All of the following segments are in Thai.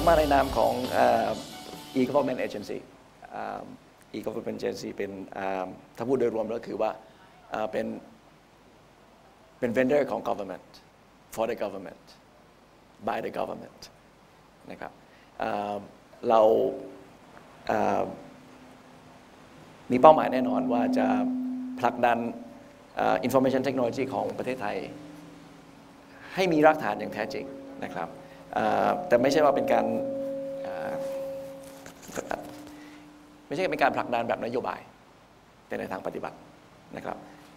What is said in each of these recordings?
ผมมาในนามของ e-government agency e-government agency เป็นถ้าพูดโดยรวมแล้วคือว่าเป็น vendor ของ government for the government by the government นะครับเรามีเป้าหมายแน่นอนว่าจะผลักดัน information technology ของประเทศไทยให้มีรากฐานอย่างแท้จริงนะครับแต่ไม่ใช่ว่าเป็นการไม่ใช่เป็นการผลักดันแบบนโยบายแต่ในทางปฏิบัตินะครับ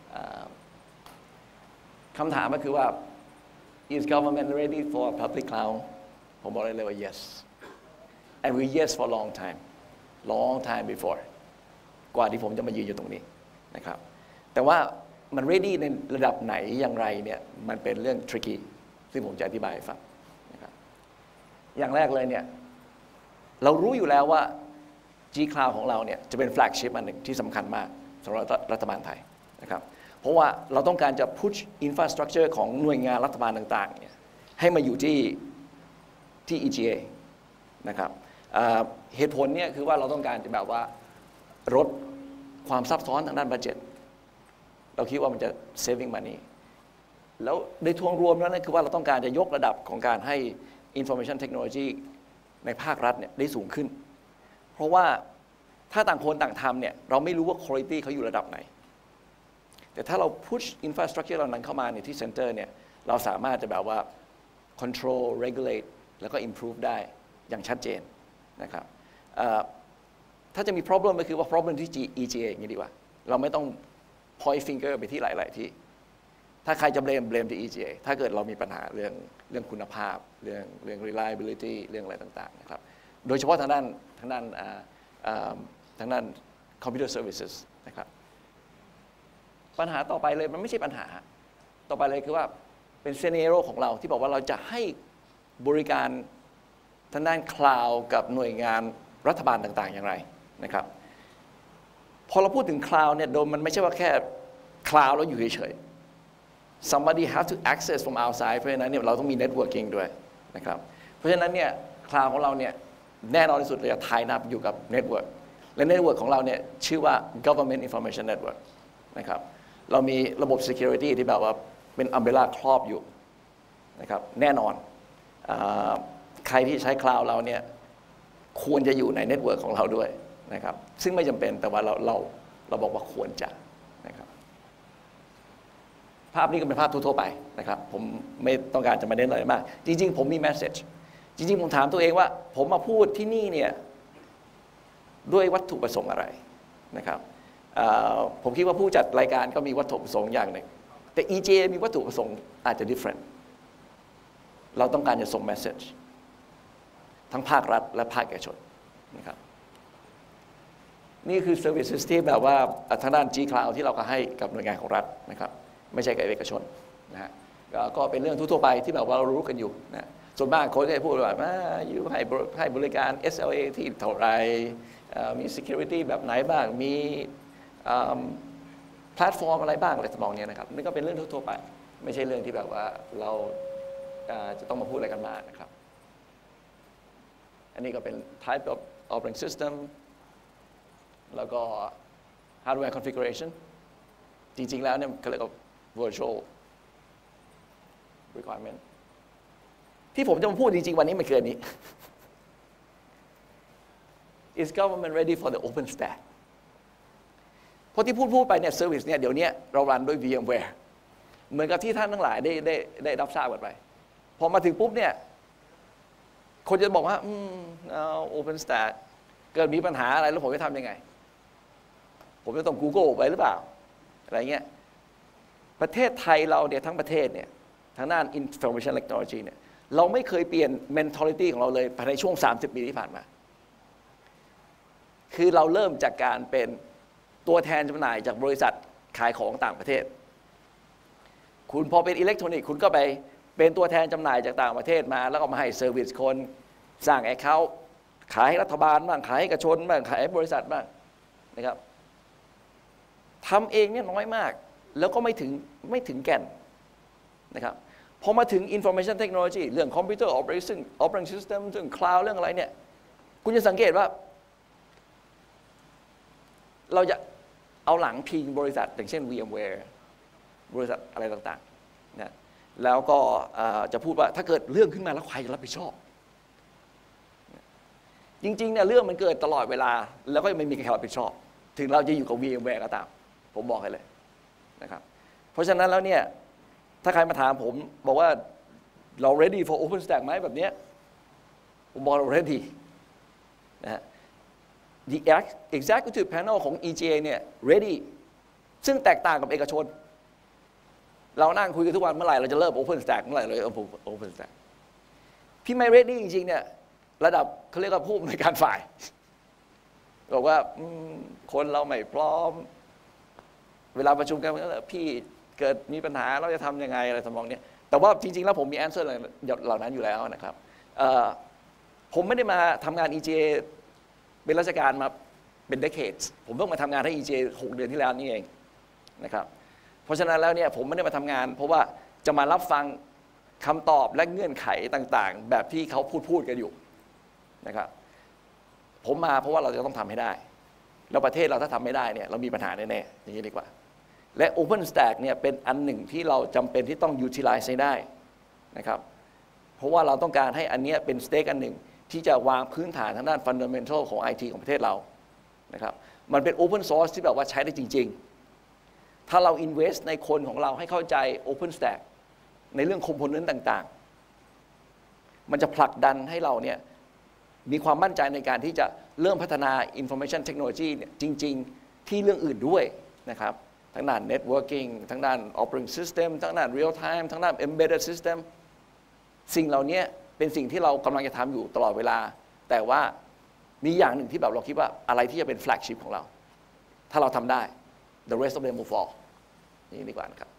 คำถามก็คือว่า is government ready for public cloud ผมบอกเลยว่า yes and we yes for long time before กว่าที่ผมจะมายืนอยู่ตรงนี้นะครับแต่ว่ามัน ready ในระดับไหนอย่างไรเนี่ยมันเป็นเรื่อง tricky ซึ่งผมจะอธิบายให้ฟังนะครับอย่างแรกเลยเนี่ยเรารู้อยู่แล้วว่า G-Cloud ของเราเนี่ยจะเป็น flagship อันหนึ่งที่สำคัญมากสำหรับรัฐบาลไทยนะครับเพราะว่าเราต้องการจะ push infrastructure ของหน่วยงานรัฐบาลต่างๆเนี่ยให้มาอยู่ที่ EGA นะครับเหตุผลเนี่ยคือว่าเราต้องการจะแบบว่าลดความซับซ้อนทางด้านบัดเจ็ตเราคิดว่ามันจะ saving money แล้วในทวงรวมแล้วนั่นคือว่าเราต้องการจะยกระดับของการให้ information technology ในภาครัฐเนี่ยได้สูงขึ้นเพราะว่าถ้าต่างคนต่างทำเนี่ยเราไม่รู้ว่า quality เขาอยู่ระดับไหนแต่ถ้าเรา push infrastructure เหล่านั้นเข้ามาในที่ center เนี่ยเราสามารถจะแบบว่า control regulate แล้วก็ improve ได้อย่างชัดเจนนะครับถ้าจะมี problem ก็คือว่า problem ที่ EGA อย่างนี้ดีกว่าเราไม่ต้อง point finger ไปที่หลายๆที่ถ้าใครจะ blame ที่ EGA ถ้าเกิดเรามีปัญหาเรื่องคุณภาพเรื่อง reliability เรื่องอะไรต่างๆนะครับโดยเฉพาะทางด้านcomputer services นะครับปัญหาต่อไปเลยมันไม่ใช่ปัญหาต่อไปเลยคือว่าเป็นซีนาริโอของเราที่บอกว่าเราจะให้บริการทางด้านคลาวด์กับหน่วยงานรัฐบาลต่างๆอย่างไรนะครับพอเราพูดถึงคลาวด์เนี่ยโดยมันไม่ใช่ว่าแค่คลาวด์แล้วอยู่เฉยๆ somebody have to access from outside เพราะฉะนั้นเนี่ยเราต้องมี networking ด้วยนะครับเพราะฉะนั้นเนี่ยคลาวด์ของเราเนี่ยแน่นอนที่สุดเลยจะทายนับอยู่กับ network และ network ของเราเนี่ยชื่อว่า government information network นะครับเรามีระบบ security ที่แบบว่าเป็น umbrella ครอบอยู่นะครับแน่นอนใครที่ใช้คลาวด์เราเนี่ยควรจะอยู่ในเน็ตเวิร์กของเราด้วยนะครับซึ่งไม่จำเป็นแต่ว่าเราบอกว่าควรจะนะครับภาพนี้ก็เป็นภาพทั่วๆไปนะครับผมไม่ต้องการจะมาเน้นอะไรมากจริงๆผมมีแมสเซจจริงๆผมถามตัวเองว่าผมมาพูดที่นี่เนี่ยด้วยวัตถุประสงค์อะไรนะครับผมคิดว่าผู้จัดรายการก็มีวัตถุประสงค์อย่างหนึ่งแต่ EGA มีวัตถุประสงค์อาจจะ different เราต้องการจะส่ง message ทั้งภาครัฐและภาคเอกชนนะครับนี่คือ services ที่แบบว่าทางด้าน G-Cloud ที่เราก็ให้กับหน่วยงานของรัฐนะครับไม่ใช่กับเอกชนนะฮะก็เป็นเรื่องทั่วไปที่แบบว่าเรารู้กันอยู่นะส่วนมากคนก็จะพูดว่าอยู่ให้บริการ SLA ที่เท่าไรมี security แบบไหนบ้างมีแพลตฟอร์มอะไรบ้างอะไรทำนองนี้นะครับนี่ก็เป็นเรื่องทั่วไปไม่ใช่เรื่องที่แบบว่าเราจะต้องมาพูดอะไรกันมากนะครับอันนี้ก็เป็น type of operating system แล้วก็ hardware configuration จริงๆแล้วเนี่ยเขาเรียกว่า virtual requirement ที่ผมจะมาพูดจริงๆวันนี้มันคืออันนี้ Is government ready for the OpenStack เพราะที่พูดไปเนี่ย service เนี่ยเดี๋ยวนี้เรารันด้วย VMware เหมือนกับที่ท่านทั้งหลายได้รับทราบกันไปพอมาถึงปุ๊บเนี่ยคนจะบอกว่าOpenStack เกิดมีปัญหาอะไรแล้วผมจะทำยังไงผมจะต้อง Google ไปหรือเปล่าอะไรเงี้ยประเทศไทยเราเนี่ยทั้งประเทศเนี่ยทางด้าน Information Technology เนี่ยเราไม่เคยเปลี่ยน mentality ของเราเลยภายในช่วง30 ปีที่ผ่านมาคือเราเริ่มจากการเป็นตัวแทนจำหน่ายจากบริษัทขายของต่างประเทศคุณพอเป็นอิเล็กทรอนิกส์คุณก็ไปเป็นตัวแทนจำหน่ายจากต่างประเทศมาแล้วก็มาให้เซอร์วิสคนสร้างแอคเคาท์ขายให้รัฐบาลบ้างขายให้เอกชนบ้างขายให้บริษัทบ้างนะครับทำเองเนี่ยน้อยมากแล้วก็ไม่ถึงแก่นนะครับพพอมาถึง information technology เรื่อง computer operating system เรื่อง cloud เรื่องอะไรเนี่ยคุณจะสังเกตว่าเราจะเอาหลังพิงบริษัทอย่างเช่น VMware บริษัทอะไรต่างๆนะแล้วก็จะพูดว่าถ้าเกิดเรื่องขึ้นมาแล้วใครจะรับผิดชอบจริงๆเนี่ยเรื่องมันเกิดตลอดเวลาแล้วก็ไม่มีใครรับผิดชอบถึงเราจะอยู่กับ VMware ก็ตามผมบอกให้เลยนะครับเพราะฉะนั้นแล้วเนี่ยถ้าใครมาถามผมบอกว่าเรา ready for OpenStack ไหมแบบนี้ผมบอกเรา ready นะฮะ The Executive Panel ของ EGA เนี่ย ready ซึ่งแตกต่างกับเอกชนเรานั่งคุยกันทุกวันเมื่อไหร่เราจะเริ่ม OpenStack เมื่อไหร่เลย OpenStack พี่ไม่ ready จริงๆเนี่ยระดับเขาเรียกว่าผู้อำนวยการฝ่ายบอกว่าคนเราไม่พร้อมเวลาประชุมกันพี่เกิดมีปัญหาเราจะทำยังไงอะไรทำนองนี้แต่ว่าจริงๆแล้วผมมี answer เหล่านั้นอยู่แล้วนะครับผมไม่ได้มาทำงาน EGA เป็นราชการมาเป็น decades ผมเพิ่งมาทำงานให้ EGA 6 เดือนที่แล้วนี่เองนะครับเพราะฉะนั้นแล้วเนี่ยผมไม่ได้มาทำงานเพราะว่าจะมารับฟังคำตอบและเงื่อนไขต่างๆแบบที่เขาพูดกันอยู่นะครับผมมาเพราะว่าเราจะต้องทำให้ได้แล้วประเทศเราถ้าทำไม่ได้เนี่ยเรามีปัญหาแน่ๆอย่างนี้ดีกว่าและ OpenStack เนี่ยเป็นอันหนึ่งที่เราจำเป็นที่ต้อง utilize ให้ได้นะครับเพราะว่าเราต้องการให้อันนี้เป็น stake อันหนึ่งที่จะวางพื้นฐานทางด้าน fundamental ของ IT ของประเทศเรานะครับมันเป็น open source ที่แบบว่าใช้ได้จริงๆถ้าเรา invest ในคนของเราให้เข้าใจ OpenStack ในเรื่อง component ต่างๆมันจะผลักดันให้เราเนี่ยมีความมั่นใจในการที่จะเริ่มพัฒนา information technology เนี่ยจริงๆที่เรื่องอื่นด้วยนะครับทั้งด้าน networking ทั้งด้าน operating system ทั้งด้าน real time ทั้งด้าน embedded system สิ่งเหล่านี้เป็นสิ่งที่เรากำลังจะทำอยู่ตลอดเวลาแต่ว่ามีอย่างหนึ่งที่แบบเราคิดว่าอะไรที่จะเป็น flagship ของเราถ้าเราทำได้ the rest of them will fall อย่างนี้ดีกว่านะครับ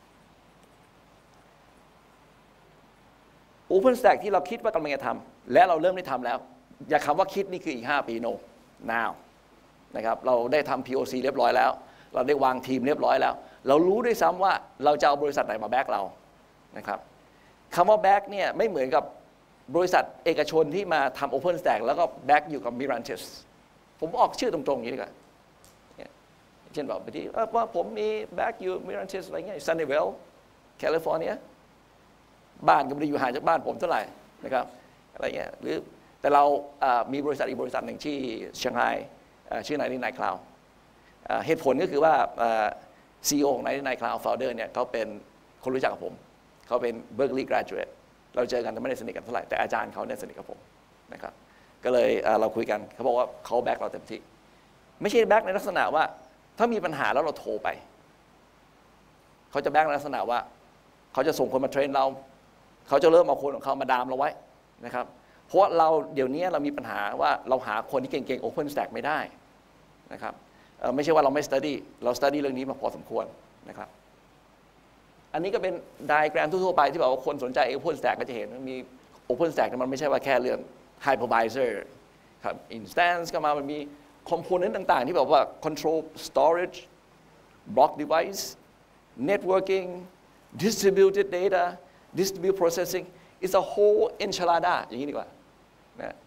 OpenStack ที่เราคิดว่ากำลังจะทำและเราเริ่มได้ทำแล้วอย่าคำว่าคิดนี่คืออีก5 ปี no now นะครับเราได้ทำ POC เรียบร้อยแล้วเราได้วางทีมเรียบร้อยแล้วเรารู้ด้วยซ้ำว่าเราจะเอาบริษัทไหนมาแบ็กเรานะครับคำว่าแบ็กเนี่ยไม่เหมือนกับบริษัทเอกชนที่มาทำ OpenStack แล้วก็แบ็กอยู่กับ Mirantis ผมออกชื่อตรงๆอย่างนี้ดีกว่าเช่นบอกไปที่ว่าผมมีแบ็กอยู่ Mirantis อะไรเงี้ย Sunnyvale California บ้านก็ไม่ได้อยู่ห่างจากบ้านผมเท่าไหร่นะครับอะไรเงี้ยหรือแต่เรามีบริษัทอีกบริษัทหนึ่งที่เชียงรายชื่อ NIPA.CLOUD เหตุผลก็คือว่า CEO ของ NIPA.CLOUD Founder เนี่ยเขาเป็นคนรู้จักกับผมเขาเป็น Berkeley graduate เราเจอกันแต่ไม่ได้สนิทกันเท่าไหร่แต่อาจารย์เขาเนี่ยสนิทกับผมนะครับก็เลยเราคุยกันเขาบอกว่าเขาแบ็กเราเต็มที่ไม่ใช่แบ็กในลักษณะว่าถ้ามีปัญหาแล้วเราโทรไปเขาจะแบ็กในลักษณะว่าเขาจะส่งคนมาเทรนเราเขาจะเริ่มเอาคนของเขามาดามเราไว้นะครับเพราะเราเดี๋ยวนี้เรามีปัญหาว่าเราหาคนที่เก่งๆ OpenStack ไม่ได้นะครับไม่ใช่ว่าเราไม่ study เรา study เรื่องนี้มาพอสมควรนะครับอันนี้ก็เป็นไดอะแกรมทั่วๆไปที่บอกว่าคนสนใจ OpenStack ก็จะเห็นมี OpenStack มันไม่ใช่ว่าแค่เรื่อง hypervisor ครับ instance ก็มามันมี component ต่างๆที่บอกว่า control storage block device networking distributed data distributed processing it's a whole enchilada อย่างนี้ดีกว่านะ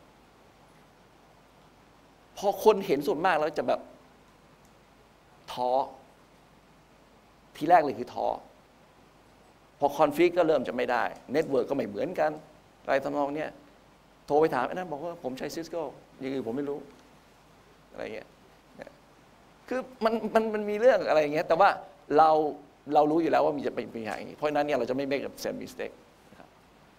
พอคนเห็นส่วนมากแล้วจะแบบท้อทีแรกเลยคือท้อพอคอนฟิกก็เริ่มจะไม่ได้เน็ตเวิร์กก็ไม่เหมือนกันอะไรทำนองเนี้ยโทรไปถามไอ้นั่นบอกว่าผมใช้ซิสโก้ยังไงผมไม่รู้อะไรเงี้ยคือมันมีเรื่องอะไรเงี้ยแต่ว่าเรารู้อยู่แล้วว่ามีจะเป็นปัญหาอย่างนี้เพราะนั้นเนี่ยเราจะไม่ make a same mistake นะครับ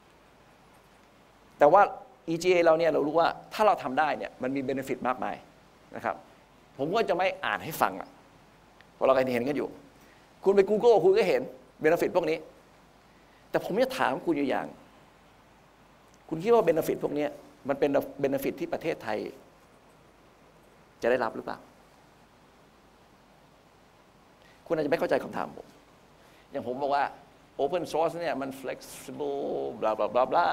แต่ว่า EGA เราเนี่ยเรารู้ว่าถ้าเราทำได้เนี่ยมันมี benefit มากมายนะครับผมก็จะไม่อ่านให้ฟังอ่ะเพราะเราเห็นกันอยู่คุณไป Google คุณก็เห็น benefit พวกนี้แต่ผมจะถามคุณอยู่อย่างคุณคิดว่า benefit พวกนี้มันเป็น benefit ที่ประเทศไทยจะได้รับหรือเปล่าคุณอาจจะไม่เข้าใจคำถามผมอย่างผมบอกว่า open source เนี่ยมัน flexible blah blah blah blah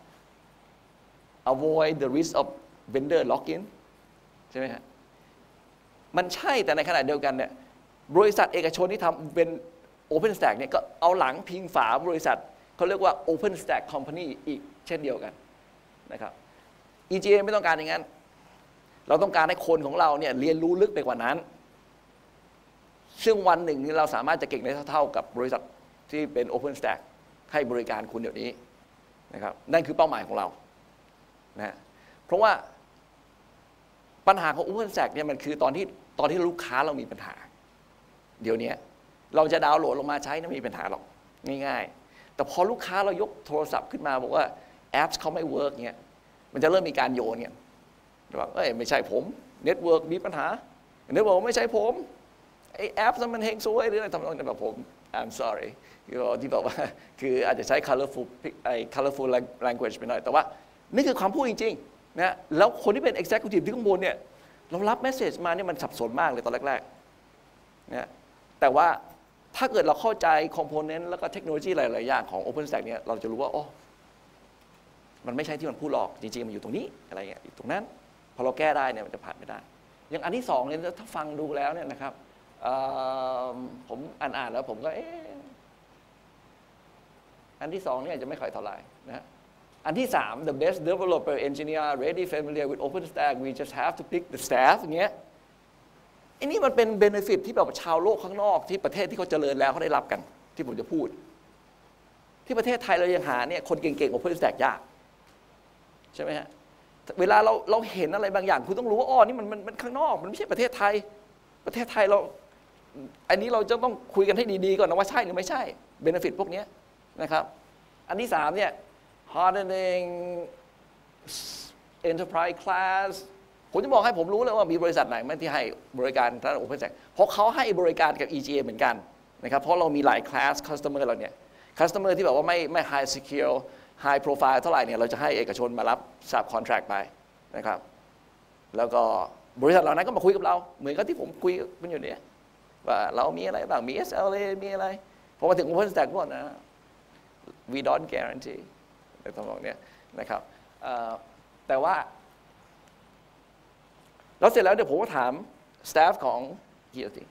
avoid the risk of vendor lock-in ใช่ไหมฮะมันใช่แต่ในขณะเดียวกันเนี่ยบริษัทเอกชนที่ทำเป็น OpenStack เนี่ยก็เอาหลังพิงฝาบริษัทเขาเรียกว่า OpenStack Company อีกเช่นเดียวกันนะครับ EGA ไม่ต้องการอย่างนั้นเราต้องการให้คนของเราเนี่ยเรียนรู้ลึกไปกว่านั้นซึ่งวันหนึ่งนี้เราสามารถจะเก่งได้เท่ากับบริษัทที่เป็น OpenStack ให้บริการคุณเดี๋ยวนี้นะครับนั่นคือเป้าหมายของเรานะเพราะว่าปัญหาของ OpenStack เนี่ยมันคือตอนที่ลูกค้าเรามีปัญหาเดี๋ยวนี้เราจะดาวน์โหลดลงมาใช้ไม่มีปัญหาหรอกง่ายๆแต่พอลูกค้าเรายกโทรศัพท์ขึ้นมาบอกว่าแอปเขาไม่เวิร์กเนี่ยมันจะเริ่มมีการโยนเนี่ยบอกไม่ใช่ผมเน็ตเวิร์กมีปัญหาเน็ตเวิร์กไม่ใช่ผมไอแอปมันเฮงซวยหรืออะไรทำนองนั้นแบบผม I'm sorry ที่บอกว่าคืออาจจะใช้ colorful language ไปหน่อยแต่ว่านี่คือความพูดจริงๆนะแล้วคนที่เป็น executive ที่ข้างบนเนี่ยเรารับ message มาเนี่ยมันสับสนมากเลยตอนแรกๆนะแต่ว่าถ้าเกิดเราเข้าใจ component แล้วก็เทคโนโลยีหลายๆอย่างของ OpenStack เนี่ยเราจะรู้ว่าอ๋อมันไม่ใช่ที่มันพูดหรอกจริงๆมันอยู่ตรงนี้อะไรเงี้ยอยู่ตรงนั้นพอเราแก้ได้เนี่ยมันจะผ่านไม่ได้อย่างอันที่สองเนี่ยถ้าฟังดูแล้วเนี่ยนะครับผมอ่านแล้วผมก็อันที่สองเนี่ยจะไม่ค่อยเท่าไหร่นะอันที่สาม the best developer engineer ready familiar with OpenStack we just have to pick the staff อย่างเงี้ยอันนี้มันเป็น benefit ที่แบบชาวโลกข้างนอกที่ประเทศที่เขาเจริญแล้วเขาได้รับกันที่ผมจะพูดที่ประเทศไทยเรายังหาเนี่ยคนเก่งๆ OpenStack ยากใช่ไหมฮะเวลาเราเห็นอะไรบางอย่างคุณต้องรู้ว่าอ๋อนี่มันข้างนอกมันไม่ใช่ประเทศไทยประเทศไทยเราอันนี้เราจะต้องคุยกันให้ดีๆก่อนนะว่าใช่หรือไม่ใช่ benefit พวกนี้นะครับอันที่สามเนี่ย hardening enterprise class ผมจะบอกให้ผมรู้เลยว่ามีบริษัทไหนไหมที่ให้บริการทาง OpenStack เพราะเขาให้บริการกับ EGA เหมือนกันนะครับเพราะเรามีหลาย class customer เราเนี่ย customer ที่แบบว่าไม่ high secure high profile เท่าไหร่เนี่ยเราจะให้เอกชนมารับ sub contract ไปนะครับแล้วก็บริษัทเหล่านั้นก็มาคุยกับเราเหมือนกับที่ผมคุยกันอยู่เนี่ยว่าเรามีอะไรบ้างมี SLA มีอะไรพอมาถึง OpenStack ก็นะ we don't guarantee ในตรงนี้นะครับแต่ว่าแล้วเสร็จแล้วเดี๋ยวผมก็ถาม staff ของ EGA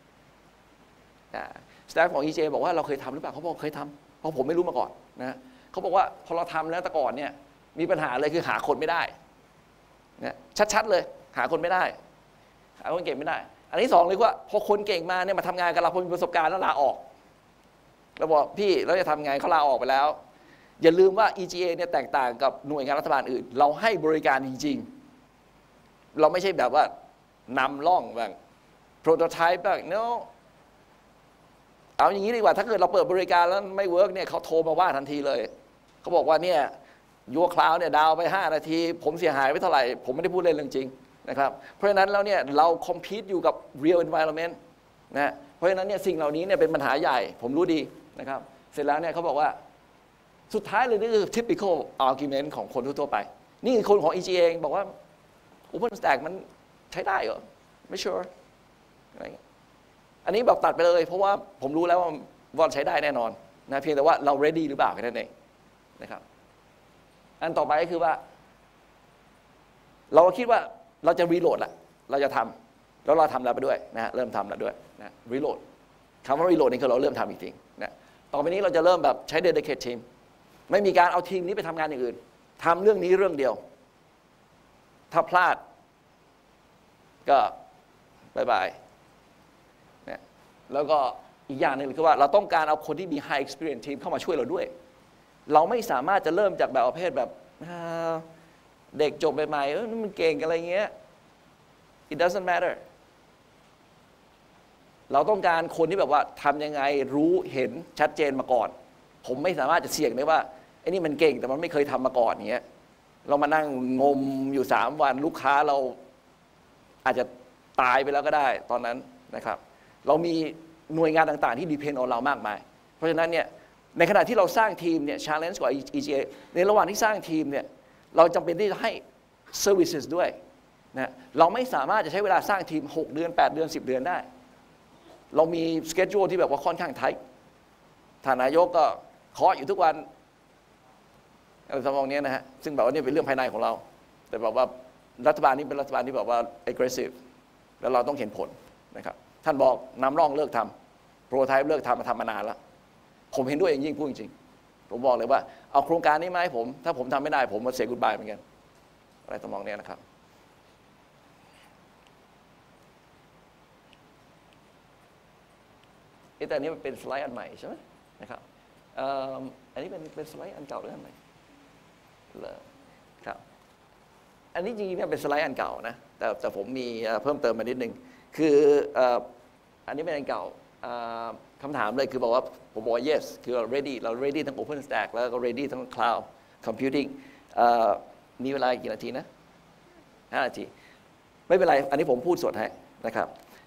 staff ของ EGA บอกว่าเราเคยทำหรือเปล่าเขาบอกเคยทำเพราะผมไม่รู้มาก่อนนะเขาบอกว่าพอเราทำแล้วแต่ก่อนเนี่ยมีปัญหาเลยคือหาคนไม่ได้นะชัดๆเลยหาคนไม่ได้หาคนเก่งไม่ได้อันที่สองเลยว่าพอคนเก่งมาเนี่ยมาทำงานกับเราพอมีประสบการณ์แล้วลาออกเราบอกพี่เราจะทำไงเขาลาออกไปแล้วอย่าลืมว่า EGA เนี่ยแตกต่างกับหน่วยงานรัฐบาลอื่นเราให้บริการจริงๆเราไม่ใช่แบบว่านำร่องแบบโปรโตไทป์แบบ no เอาอย่างนี้ดีกว่าถ้าเกิดเราเปิดบริการแล้วไม่เวิร์กเนี่ยเขาโทรมาว่าทันทีเลยเขาบอกว่าเนี่ยยูคลาวด์เนี่ยดาวไป5 นาทีผมเสียหายไปเท่าไหร่ผมไม่ได้พูดเล่นเรื่องจริงนะครับเพราะฉะนั้นแล้วเนี่ยเราคอมพีตอยู่กับ real environment นะเพราะฉะนั้นเนี่ยสิ่งเหล่านี้เนี่ยเป็นปัญหาใหญ่ผมรู้ดีนะครับเสร็จแล้วเนี่ยเขาบอกว่าสุดท้ายเลยนี่คือ typical argument ของคนทั่วไปนี่คือคนของ EGA เองบอกว่า OpenStack มันใช้ได้เหรอไม่ sure อะไรอย่างเงี้ยอันนี้แบบตัดไปเลยเพราะว่าผมรู้แล้วว่าใช้ได้แน่นอนนะเพียงแต่ว่าเรา ready หรือเปล่าแค่นั้นเองนะครับอันต่อไปก็คือว่าเราคิดว่าเราจะรีโหลดละเราจะทำแล้วเราทำแล้วไปด้วยนะเริ่มทำแล้วด้วยนะรีโหลดคำว่ารีโหลดนี่คือเราเริ่มทำจริงๆนะต่อไปนี้เราจะเริ่มแบบใช้ dedicate team ไม่มีการเอาทีมนี้ไปทำงานอย่างอื่นทำเรื่องนี้เรื่องเดียวถ้าพลาดก็บายบายนะแล้วก็อีกอย่างหนึ่งคือว่าเราต้องการเอาคนที่มี high experience team เข้ามาช่วยเราด้วยเราไม่สามารถจะเริ่มจากแบบประเภทแบบเด็กจบใหม่ๆมันเก่งอะไรเงี้ย it doesn't matter เราต้องการคนที่แบบว่าทำยังไงรู้เห็นชัดเจนมาก่อนผมไม่สามารถจะเสี่ยงได้ว่าไอ้นี่มันเก่งแต่มันไม่เคยทำมาก่อนเงี้ยเรามานั่งงมอยู่3 วันลูกค้าเราอาจจะตายไปแล้วก็ได้ตอนนั้นนะครับเรามีหน่วยงานต่างๆที่ depend on เรามากมายเพราะฉะนั้นเนี่ยในขณะที่เราสร้างทีมเนี่ย challenge กว่า EGA ในระหว่างที่สร้างทีมเนี่ยเราจำเป็นที่จะให้ services ด้วยนะเราไม่สามารถจะใช้เวลาสร้างทีม6 เดือน 8 เดือน 10 เดือนได้เรามี schedule ที่แบบว่าค่อนข้างไทท์ท่านนายกก็เคาะอยู่ทุกวันอะไรทำนองนี้นะฮะซึ่งแบบว่านี่เป็นเรื่องภายในของเราแต่แบบว่ารัฐบาลนี้เป็นรัฐบาลที่แบบว่า aggressive แล้วเราต้องเห็นผลนะครับท่านบอกนำร่องเลิกทำโปรโตไทป์เลิกทำมาทำมานานแล้วผมเห็นด้วยอย่างยิ่งพูดจริงโปผมบอกเลยว่าเอาโครงการนี้มาให้ผมถ้าผมทำไม่ได้ผมมาเสียกุดบายเหมือนกันอะไรทำนองนี้นะครับแต่อันนี้มันเป็นสไลด์อันใหม่ใช่ไหมนะครับอันนี้เป็นสไลด์อันเก่าหรืออันใหม่ครับอันนี้จริงๆเนี่ยเป็นสไลด์อันเก่านะแต่ผมมีเพิ่มเติมมานิดนึงคืออันนี้เป็นอันเก่าคำถามเลยคือบอกว่าผมบอก yes คือเรา ready เรา ready ทั้ง OpenStack แล้วก็ ready ทั้ง Cloud Computing มีเวลากี่นาทีนะ5 นาทีไม่เป็นไรอันนี้ผมพูดสดให้นะครับ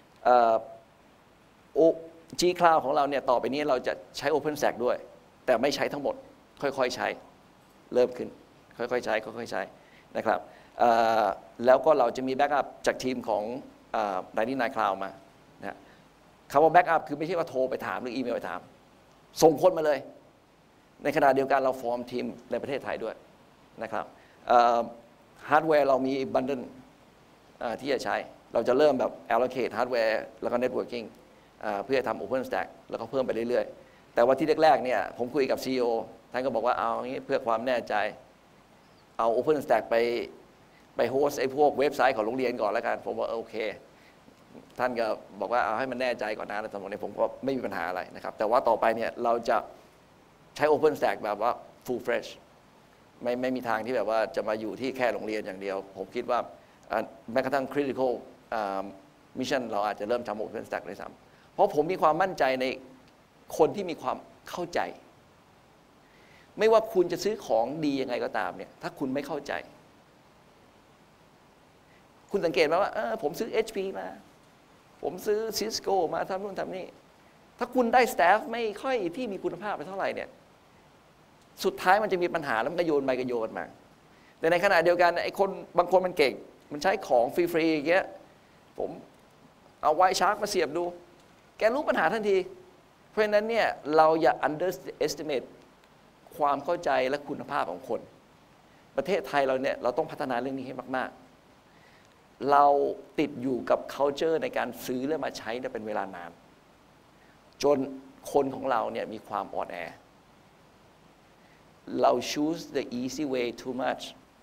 G-Cloud ของเราเนี่ยต่อไปนี้เราจะใช้ OpenStack ด้วยแต่ไม่ใช้ทั้งหมดค่อยๆใช้เริ่มขึ้นค่อยๆใช้ค่อยๆใช้นะครับแล้วก็เราจะมีแบ็กอัพจากทีมของNIPA.CLOUD มานะคำว่าแบ็กอัพคือไม่ใช่ว่าโทรไปถามหรืออีเมลไปถามส่งคนมาเลยในขณะเดียวกันเราฟอร์มทีมในประเทศไทยด้วยนะครับฮาร์ดแวร์เรามีบันเดิลที่จะใช้เราจะเริ่มแบบ allocate ฮาร์ดแวร์แล้วก็ networking เพื่อทำ OpenStack แล้วก็เพิ่มไปเรื่อยๆแต่ว่าที่แรกๆเนี่ยผมคุยกับ CEO ท่านก็บอกว่าเอาอย่างนี้เพื่อความแน่ใจเอา OpenStack ไปโฮสต์ไอ้พวกเว็บไซต์ของโรงเรียนก่อนแล้วกันผมว่าโอเคท่านก็บอกว่าเอาให้มันแน่ใจก่อนนะแต่สมมติเนี่ยผมก็ไม่มีปัญหาอะไรนะครับแต่ว่าต่อไปเนี่ยเราจะใช้ OpenStack แบบว่า full fresh ไม่มีทางที่แบบว่าจะมาอยู่ที่แค่โรงเรียนอย่างเดียวผมคิดว่าแม้กระทั่ง critical mission เราอาจจะเริ่มทำ OpenStack ด้วยซ้ำเพราะผมมีความมั่นใจในคนที่มีความเข้าใจไม่ว่าคุณจะซื้อของดียังไงก็ตามเนี่ยถ้าคุณไม่เข้าใจคุณสังเกตไหมว่าผมซื้อ HP มาผมซื้อ Cisco มาทำนู่นทำนี่ถ้าคุณได้ staff ไม่ค่อยที่มีคุณภาพไปเท่าไหร่เนี่ยสุดท้ายมันจะมีปัญหาแล้วมันก็โยนไปก็โยนมาแต่ในขณะเดียวกันไอ้คนบางคนมันเก่งมันใช้ของฟรีๆอย่างเงี้ยผมเอาไวชาร์กมาเสียบดูแกรู้ปัญหาทันทีเพราะฉะนั้นเนี่ยเราอย่า underestimate ความเข้าใจและคุณภาพของคนประเทศไทยเราเนี่ยเราต้องพัฒนาเรื่องนี้ให้มากๆเราติดอยู่กับ culture ในการซื้อและมาใช้เป็นเวลานานจนคนของเราเนี่ยมีความอ่อนแอเรา choose the easy way too much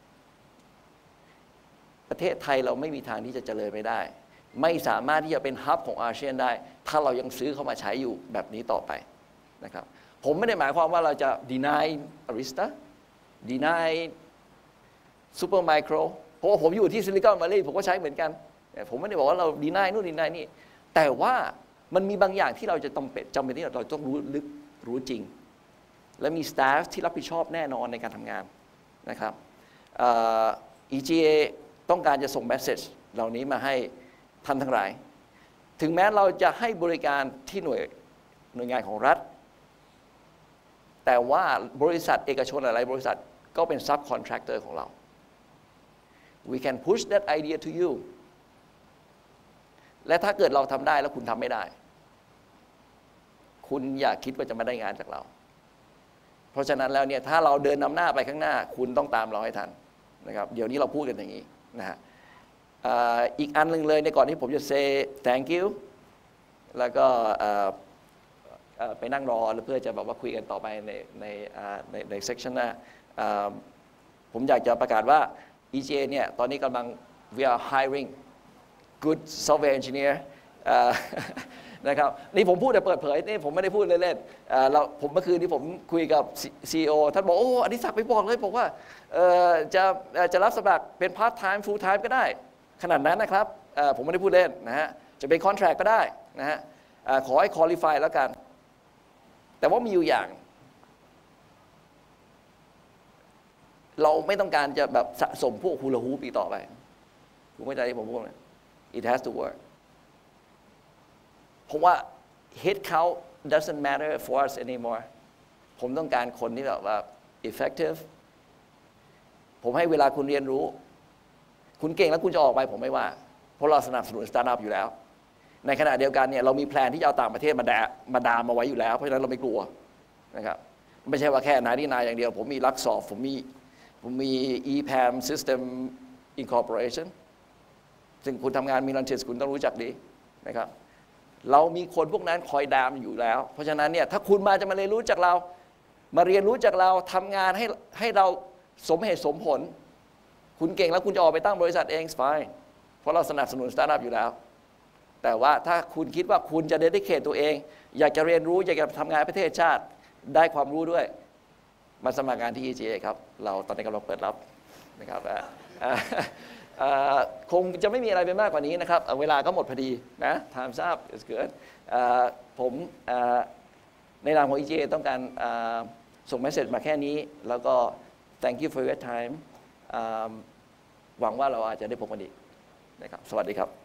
ประเทศไทยเราไม่มีทางที่จะเจริญไม่ได้ไม่สามารถที่จะเป็นฮับของอาเซียนได้ถ้าเรายังซื้อเข้ามาใช้อยู่แบบนี้ต่อไปนะครับผมไม่ได้หมายความว่าเราจะ deny Arista deny Supermicro เพราะว่าผมอยู่ที่ซิลิคอนวัลลีย์ผมก็ใช้เหมือนกันผมไม่ได้บอกว่าเรา deny นู่น deny นี่แต่ว่ามันมีบางอย่างที่เราจะจำเป็นที่เราต้องรู้ลึกรู้จริงและมีสตาฟที่รับผิดชอบแน่นอนในการทำงานนะครับEGA ต้องการจะส่งเมสเซจเหล่านี้มาให้ท่านทั้งหลายถึงแม้เราจะให้บริการที่หน่วยงานของรัฐแต่ว่าบริษัทเอกชนหลายบริษัทก็เป็น subcontractor ของเรา we can push that idea to you และถ้าเกิดเราทำได้แล้วคุณทำไม่ได้คุณอย่าคิดว่าจะมาได้งานจากเราเพราะฉะนั้นแล้วเนี่ยถ้าเราเดินนำหน้าไปข้างหน้าคุณต้องตามเราให้ทันนะครับเดี๋ยวนี้เราพูดกันอย่างนี้นะฮะอีกอันหนึ่งเลยในก่อนที่ผมจะ say thank you แล้วก็ไปนั่งรอเพื่อจะแบบว่าคุยกันต่อไปใน section หน้าผมอยากจะประกาศว่า EGA เนี่ยตอนนี้กำลัง we are hiring good software engineer นะครับนี่ผมพูดแต่เปิดเผยนี่ผมไม่ได้พูดเล่นๆผมเมื่อคืนนี้ผมคุยกับ CEO ท่านบอกโอ้อดิศักดิ์ไปบอกเลยบอกว่าจะรับสมัครเป็น part time full time ก็ได้ขนาดนั้นนะครับผมไม่ได้พูดเล่นนะฮะจะเป็น contract ก็ได้นะฮะขอให้ qualify แล้วกันแต่ว่ามีอยู่อย่างเราไม่ต้องการจะแบบสะสมพวกฮูลาฮูปอีกต่อไปคุณเข้าใจที่ผมพูดไหม it has to work เพราะว่า head count doesn't matter for us anymore ผมต้องการคนที่แบบว่า effective ผมให้เวลาคุณเรียนรู้คุณเก่งแล้วคุณจะออกไปผมไม่ว่าเพราะเราสนับสนุนสตาร์ทอัพอยู่แล้วในขณะเดียวกันเนี่ยเรามีแพลนที่จะเอาต่างประเทศมาดามมาไว้อยู่แล้วเพราะฉะนั้นเราไม่กลัวนะครับไม่ใช่ว่าแค่นายอย่างเดียวผมมีลักซอฟผมมี EPAM System Incorporation ซึ่งคุณทำงานมีลันเชสคุณต้องรู้จักดีนะครับเรามีคนพวกนั้นคอยดามอยู่แล้วเพราะฉะนั้นเนี่ยถ้าคุณจะมาเรียนรู้จากเรามาเรียนรู้จากเราทำงานให้เราสมเหตุสมผลคุณเก่งแล้วคุณจะออกไปตั้งบริษัทเอง fine เพราะเราสนับสนุนสตาร์ทอัพอยู่แล้วแต่ว่าถ้าคุณคิดว่าคุณจะเดดิเคทตัวเองอยากจะเรียนรู้อยากจะทำงานประเทศชาติได้ความรู้ด้วยมาสมัครงานที่ EGA ครับเราตอนนี้กำลังเปิดรับนะครับคงจะไม่มีอะไรไปมากกว่านี้นะครับเวลาก็หมดพอดีนะ Time's up is good ผมในนามของ EGA ต้องการส่งเมสเซจมาแค่นี้แล้วก็ thank you for your time หวังว่าเราอาจจะได้พบกันอีกนะครับสวัสดีครับ